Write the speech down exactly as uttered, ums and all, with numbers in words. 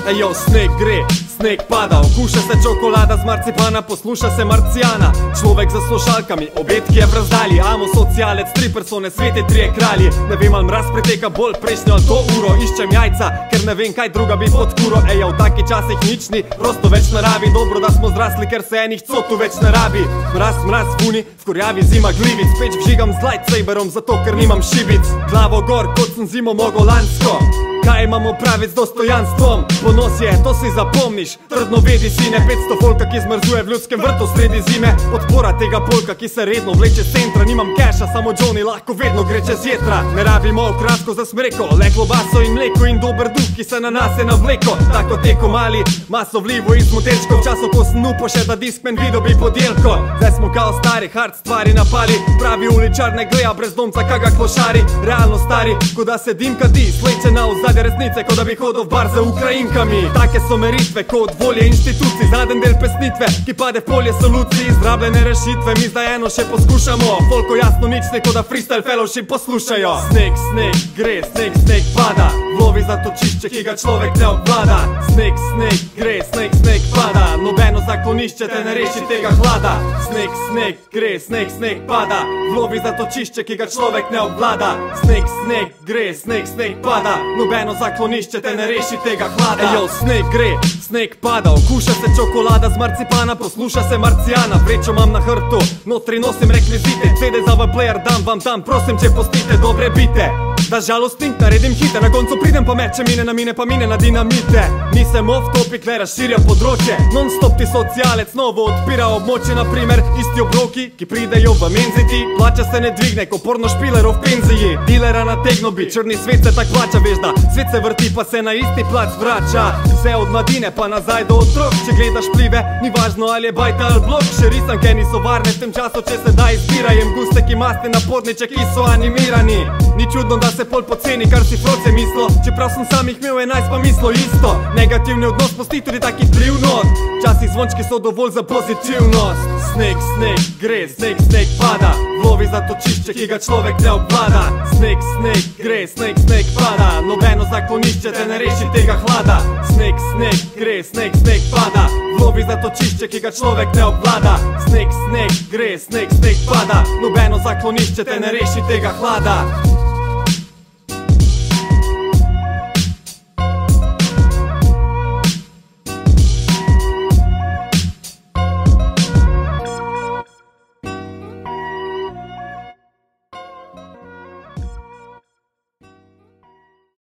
Ejo, sneg gre, sneg pada, okuša se čokolada z marcipana, posluša se marcijana. Človek za slušalkami, obetki je v razdalji, amo socialec, tri persone, svete, trije kralji. Ne vem, ali mraz preteka bolj prejšnjo ali to uro, iščem jajca, ker ne vem, kaj druga bi pod kuro. Ejo, v taki časih nič ni, prosto več naravi. Dobro, da smo zrasli, ker se enih cotu več ne rabi. Mraz, mraz, funi, v kurjavi zima glivic, peč vžigam z lightsaberom, zato ker nimam šibic. Glavo gor, kot sem zimo mogo lansko. Kaj imamo praviti z dostojanstvom? Ponos je, to si zapomniš, trdno vedi sine. Petsto folka, ki zmrzuje v ljudskem vrtu sredi zime. Podpora tega polka, ki se redno vleče z centra. Nimam keša, samo Johnny lahko vedno gre čez jetra. Ne rabimo okrasko za smreko, le klobaso in mleko in dober duh, ki se na nas je navleko. Tako teko mali, maso vlivo iz motečko. V času, ko sem upo še, da Discman video bi podelko. Zdaj smo kao stari, hard stvari napali. Pravi uličar ne gleja brezdomca, kaga klošari. Realno stari, ko da se dim kadi, sleče na ozadje resnice, ko da bi hodil v bar za Ukrajinkami. Take so meritve, kot volje inštitucij. Zadnji del pesnitve, ki pade v polje solucij. Izrabljene rešitve, mi zdaj eno še poskušamo. Folko jasno nič ne, ko da freestyle fellowship poslušajo. Sneg, sneg, gre, sneg, sneg pada. Lovi za točišče, ki ga človek ne obvlada. Sneg, sneg, gre, sneg, sneg pada. Nobeno zaklonišče te ne reši tega hlada. Sneg, sneg, gre, sneg, sneg pada. Lovi za točišče, ki ga človek ne obvlada. Sneg, sneg, gre, sneg, sneg pada. Nobeno zaklonišče te ne reši tega hlada. Ejo, sneg gre, sneg pada, okuša se čokolada z marcipana, posluša se marcijana. Vrečo imam na hrbtu, notri nosim rekvizite, C D za v player dam vam tam, prosim, če pustite dobre bite. Da žalostim, naredim hite, na koncu pridem pa meče mine na mine, pa mine na dinamite. Nisem off topic, le razširja področje, non stop ti socialec novo odpira območje. Naprimer, isti obroki, ki pridejo v menziti, plača se ne dvigne, ko porno špilerov v penziji. Dilera nategno bi, črni svet se tak plača, veš da svet se vrti pa se na isti plac vrača. Vse od mladine pa nazaj do otrok, če gledaš plive, ni važno ali je bajta ali blok. Še risanke niso varne v tem času, če se da izbirajem gustek in mastne naporniče, ki so animirani. Ni čudno, da se pol poceni, kar si froce mislo, čeprav sem sam jih imel enajst pa mislo isto. Negativni odnos pusti tudi taki vpliv not, časih zvončki so dovolj za pozitivnost. Sneg, sneg, gre, sneg, sneg pada. Lovi za točišče, ki ga človek ne obvlada. Sneg, sneg, gre, sneg, sneg pada. Nobeno zaklonišče te ne reši tega hlada. Sneg, sneg, gre, sneg, sneg pada. Lovi za točišče, ki ga človek ne obvlada. Sneg, sneg, gre, sneg, sneg pada. Nobeno zaklonišče te ne reši tega hlada.